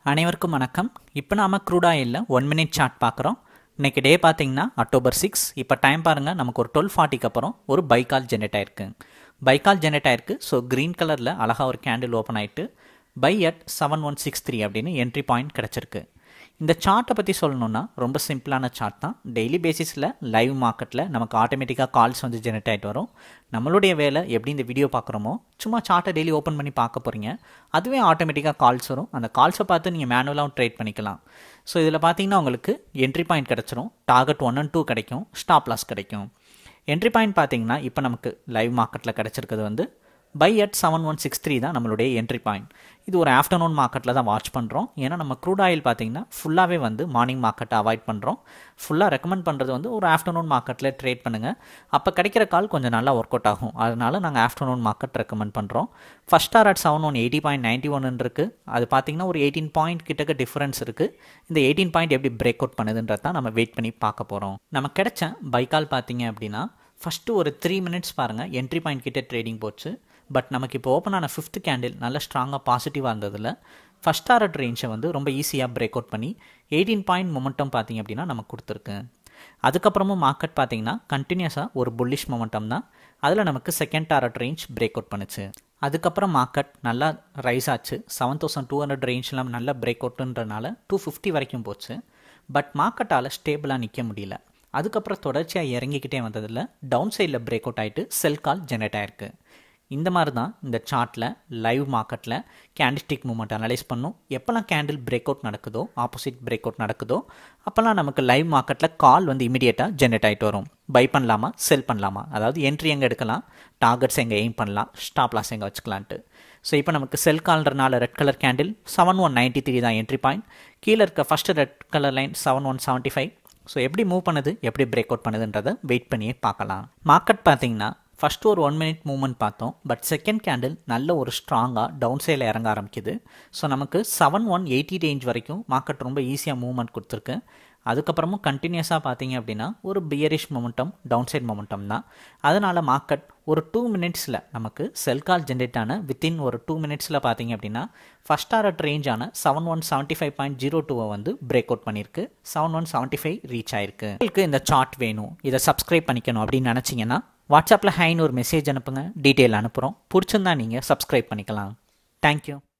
அனைவருக்கும் வணக்கம். இப்போ நாம crude oil 1 minute chart பார்க்குறோம். இன்னைக்கு டே பார்த்தீங்கன்னா அக்டோபர் 6. இப்போ டைம் பாருங்கள், நமக்கு ஒரு 12:40க்கு அப்புறம் ஒரு பை கால் ஜெனரேட் ஆயிருக்கு. பை கால் ஜெனரேட் ஆயிருக்கு. ஸோ க்ரீன் கலரில் அழகாக ஒரு கேண்டில் ஓப்பன் ஆகிட்டு பை அட் 7163 அப்படின்னு என்ட்ரி பாயிண்ட் கிடச்சிருக்கு. இந்த சார்ட்டை பற்றி சொல்லணுன்னா ரொம்ப சிம்பிளான சார்ட் தான். டெய்லி பேசிஸில் லைவ் மார்க்கெட்டில் நமக்கு ஆட்டோமேட்டிக்காக கால்ஸ் வந்து ஜெனரேட் ஆகிட்டு வரும். நம்மளுடைய வேலை எப்படி இந்த வீடியோ பார்க்குறோமோ சும்மா சார்ட்டை டெய்லி ஓப்பன் பண்ணி பார்க்க போகிறீங்க, அதுவே ஆட்டோமேட்டிக்காக கால்ஸ் வரும். அந்த கால்ஸை பார்த்து நீங்கள் மேனுவலாகவும் ட்ரேட் பண்ணிக்கலாம். ஸோ இதில் பார்த்தீங்கன்னா உங்களுக்கு என்ட்ரி பாயிண்ட் கிடச்சிரும், டார்கெட் 1 and 2 கிடைக்கும், ஸ்டாப் லாஸ் கிடைக்கும். என்ட்ரி பாயிண்ட் பார்த்தீங்கன்னா இப்போ நமக்கு லைவ் மார்க்கெட்டில் கிடச்சிருக்கிறது வந்து பை அட் 7163 தான் நம்மளுடைய என்ட்ரி பாயிண்ட். இது ஒரு ஆஃப்டர்நூன் மார்க்கெட்டில் தான் வாட்ச் பண்ணுறோம். ஏன்னா நம்ம க்ரூட் ஆயில் பார்த்தீங்கன்னா ஃபுல்லாகவே வந்து மார்னிங் மார்க்கெட்டை அவாய்ட் பண்ணுறோம். ஃபுல்லாக ரெக்கமெண்ட் பண்ணுறது வந்து ஒரு ஆஃப்டர்நூன் மார்க்கெட்டில் ட்ரேட் பண்ணுங்கள். அப்போ கிடைக்கிற கால் கொஞ்சம் நல்லா ஒர்க் அவுட் ஆகும். அதனால நாங்கள் ஆஃப்டர்நூன் மார்க்கெட் ரெக்கமெண்ட் பண்ணுறோம். ஃபஸ்ட் டார் அட் 7180.91 இருக்குது. அது பார்த்தீங்கன்னா ஒரு 18 பாயிண்ட் கிட்டக்க டிஃப்ரென்ஸ் இருக்குது. இந்த 18 பாயிண்ட் எப்படி பிரேக் அவுட் பண்ணுதுன்றது தான் நம்ம வெயிட் பண்ணி பார்க்க போகிறோம். நம்ம கிடைச்ச பைக்கால் பார்த்தீங்க அப்படின்னா ஃபஸ்ட்டு ஒரு 3 மினிட்ஸ் பாருங்கள், என்ட்ரி பாயிண்ட் கிட்டே ட்ரேடிங் போச்சு. பட் நமக்கு இப்போ ஓப்பன் ஆன 5th கேண்டில் நல்ல ஸ்ட்ராங்காக பாசிட்டிவாக இருந்ததில் ஃபஸ்ட் டாரட் ரேஞ்சை வந்து ரொம்ப ஈஸியாக பிரேக் அவுட் பண்ணி 18 பாயிண்ட் மொமெண்டம் பார்த்திங்க அப்படின்னா நமக்கு கொடுத்துருக்கு. அதுக்கப்புறமும் மார்க்கெட் பார்த்திங்கன்னா கண்டினியூஸாக ஒரு புல்லிஷ் மொமெண்டம் தான். அதில் நமக்கு second target range break out பண்ணுச்சு. அதுக்கப்புறம் மார்க்கெட் நல்லா ரைஸ் ஆச்சு. 7200 ரேஞ்ச்லாம் நல்லா பிரேக் அவுட்டுன்றனால 250 வரைக்கும் போச்சு. பட் மார்க்கெட்டால் ஸ்டேபிளாக நிற்க முடியல. அதுக்கப்புறம் தொடர்ச்சியாக இறங்கிக்கிட்டே வந்ததில் டவுன் சைடில் பிரேக் அவுட் ஆகிட்டு செல் கால் ஜெனரேட் ஆயிருக்கு. இந்த மாதிரி தான் இந்த சார்ட்டில் லைவ் மார்க்கெட்டில் கேண்டில்ஸ்டிக் மூவ்மெண்ட் அனலைஸ் பண்ணும். எப்போல்லாம் கேண்டில் பிரேக் அவுட் நடக்குதோ, ஆப்போசிட் பிரேக் அவுட் நடக்குதோ, அப்போல்லாம் நமக்கு லைவ் மார்க்கெட்டில் கால் வந்து இமீடியட்டாக ஜென்ரேட் ஆகிட்டு வரும். பை பண்ணலாமா, செல் பண்ணலாமா, அதாவது என்ட்ரி எங்கே எடுக்கலாம், டார்கெட்ஸ் எங்கே எய்ம் பண்ணலாம், ஸ்டாப் லாஸ் எங்கே வச்சுக்கலான்ட்டு. ஸோ இப்போ நமக்கு செல் கால்ன்றனால ரெட் கலர் கேண்டில் 7193 தான் என்ட்ரி பாயிண்ட். கீழே இருக்க first red colour line 7175. So எப்படி மூவ் பண்ணுது, எப்படி பிரேக் அவுட் பண்ணுதுன்றதை வெயிட் பண்ணியே பார்க்கலாம். மார்க்கெட் பார்த்தீங்கன்னா ஃபஸ்ட்டு ஒரு 1 minute மூவ்மெண்ட் பார்த்தோம். பட் செகண்ட் கேண்டில் நல்ல ஒரு ஸ்ட்ராங்காக டவுன் சைடில் இறங்க ஆரம்பிக்குது. ஸோ நமக்கு 7180 ரேஞ்ச் வரைக்கும் மார்க்கெட் ரொம்ப ஈஸியாக மூவ்மெண்ட் கொடுத்துருக்கு. அதுக்கப்புறமும் கண்டினியூஸாக பார்த்தீங்க அப்படின்னா ஒரு bearish momentum, down side momentum தான். அதனால் மார்க்கெட் ஒரு 2 மினிட்ஸில் நமக்கு செல் கால் ஜென்ரேட் ஆன வித்தின் ஒரு 2 மினிட்ஸில் பார்த்தீங்க அப்படின்னா ஃபஸ்ட் டாரட் ரேஞ்சான 7175.02 வந்து பிரேக் அவுட் பண்ணியிருக்கு. 7175 ரீச் ஆயிருக்கு. உங்களுக்கு இந்த சார்ட் வேணும், இதை சப்ஸ்கிரைப் பண்ணிக்கணும் அப்படின்னு நினச்சிங்கன்னா வாட்ஸ்அப்பில் ஹைன்னு ஒரு மெசேஜ் அனுப்புங்க, டீட்டெயில் அனுப்புகிறோம். பிடிச்சிருந்தா நீங்கள் சப்ஸ்கிரைப் பண்ணிக்கலாம். தேங்க்யூ.